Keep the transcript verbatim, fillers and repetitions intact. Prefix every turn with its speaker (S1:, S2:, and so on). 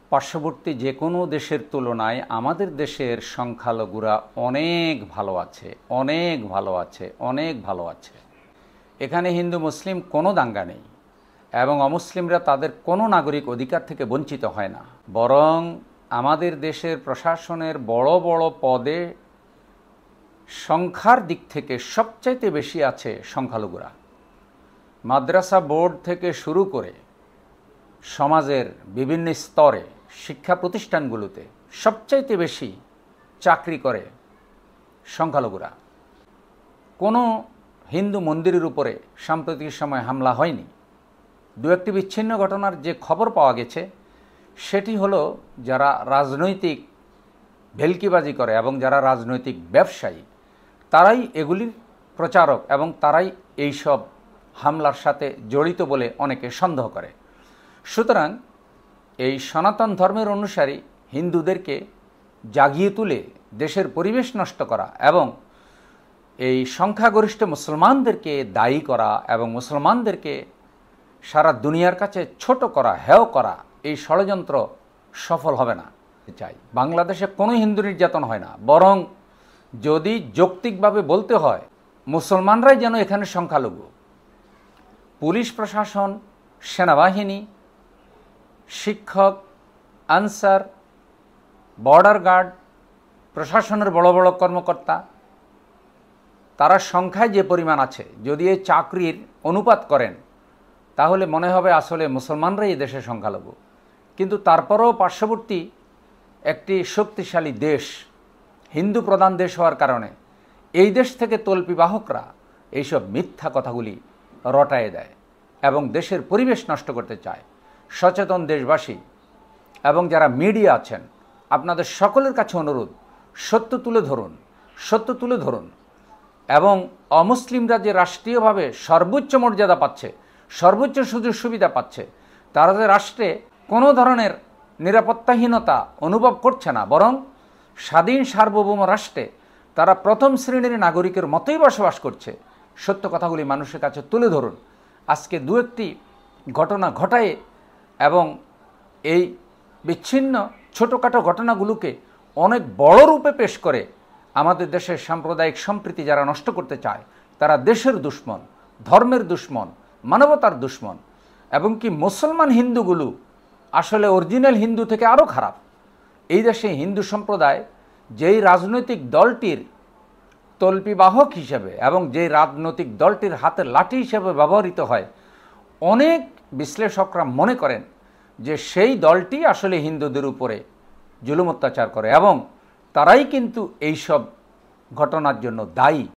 S1: পার্শ্ববর্তী যে কোনো দেশের তুলনায় আমাদের দেশের সংখ্যালঘুরা অনেক ভালো আছে, অনেক ভালো আছে, অনেক ভালো আছে। এখানে হিন্দু মুসলিম কোনো দাঙ্গা নেই এবং অমুসলিমরা তাদের কোনো নাগরিক অধিকার থেকে বঞ্চিত হয় না। বরং আমাদের দেশের প্রশাসনের বড় বড় পদে সংখ্যার দিক থেকে সবচাইতে বেশি আছে সংখ্যালঘুরা। মাদ্রাসা বোর্ড থেকে শুরু করে সমাজের বিভিন্ন স্তরে শিক্ষা প্রতিষ্ঠানগুলোতে সবচাইতে বেশি চাকরি করে সংখ্যালঘুরা। কোনো হিন্দু মন্দিরের উপরে সাম্প্রতিক সময় হামলা হয়নি। দু একটি বিচ্ছিন্ন ঘটনার যে খবর পাওয়া গেছে সেটি হলো যারা রাজনৈতিক ভেলকিবাজি করে এবং যারা রাজনৈতিক ব্যবসায়ী তারাই এগুলির প্রচারক এবং তারাই এইসব হামলার সাথে জড়িত বলে অনেকে সন্দেহ করে। সুতরাং এই সনাতন ধর্মের অনুসারী হিন্দুদেরকে জাগিয়ে তুলে দেশের পরিবেশ নষ্ট করা এবং এই সংখ্যাগরিষ্ঠ মুসলমানদেরকে দায়ী করা এবং মুসলমানদেরকে সারা দুনিয়ার কাছে ছোট করা, হেয় করা, এই ষড়যন্ত্র সফল হবে না। চাই বাংলাদেশে কোনো হিন্দু নির্যাতন হয় না, বরং যদি যৌক্তিকভাবে বলতে হয় মুসলমানরাই যেন এখানে সংখ্যালঘু। পুলিশ প্রশাসন, সেনাবাহিনী, শিক্ষক, আনসার, বর্ডার গার্ড, প্রশাসনের বড় বড় কর্মকর্তা, তারা সংখ্যায় যে পরিমাণ আছে, যদি এই চাকরির অনুপাত করেন তাহলে মনে হবে আসলে মুসলমানরাই এই দেশে সংখ্যালঘু। কিন্তু তারপরেও পার্শ্ববর্তী একটি শক্তিশালী দেশ, হিন্দু প্রধান দেশ হওয়ার কারণে এই দেশ থেকে তল্পিবাহকরা এইসব মিথ্যা কথাগুলি রটায়ে দেয় এবং দেশের পরিবেশ নষ্ট করতে চায়। সচেতন দেশবাসী এবং যারা মিডিয়া আছেন, আপনাদের সকলের কাছে অনুরোধ, সত্য তুলে ধরুন, সত্য তুলে ধরুন এবং অমুসলিমরা যে রাষ্ট্রীয়ভাবে সর্বোচ্চ মর্যাদা পাচ্ছে, সর্বোচ্চ সুযোগ সুবিধা পাচ্ছে, তারা যে রাষ্ট্রে কোনো ধরনের নিরাপত্তাহীনতা অনুভব করছে না, বরং স্বাধীন সার্বভৌম রাষ্ট্রে তারা প্রথম শ্রেণীর নাগরিকের মতোই বসবাস করছে, সত্য কথাগুলি মানুষের কাছে তুলে ধরুন। আজকে দু একটি ঘটনা ঘটায় এবং এই বিচ্ছিন্ন ছোটোখাটো ঘটনাগুলোকে অনেক বড় রূপে পেশ করে আমাদের দেশের সাম্প্রদায়িক সম্প্রীতি যারা নষ্ট করতে চায় তারা দেশের দুশ্মন, ধর্মের দুশ্মন, মানবতার দুশ্মন। এবং কি মুসলমান হিন্দুগুলো আসলে অরিজিনাল হিন্দু থেকে আরও খারাপ। এই দেশে হিন্দু সম্প্রদায় যেই রাজনৈতিক দলটির তল্পিবাহক হিসেবে এবং যেই রাজনৈতিক দলটির হাতের লাঠি হিসেবে ব্যবহৃত হয়, অনেক বিশ্লেষকরা মনে করেন যে সেই দলটি আসলে হিন্দুদের উপরে জুলুম অত্যাচার করে এবং তারাই কিন্তু এইসব ঘটনার জন্য দায়ী।